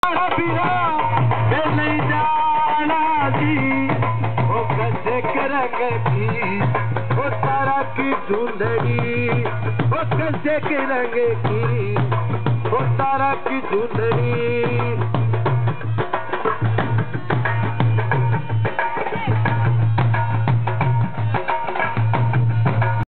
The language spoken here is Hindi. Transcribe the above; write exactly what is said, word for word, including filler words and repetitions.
बिना मैं नहीं जाना जी। ओ कैसे रंग की ओ तारा की धुंधड़ी, ओ कैसे के रंग की ओ तारा की धुंधड़ी।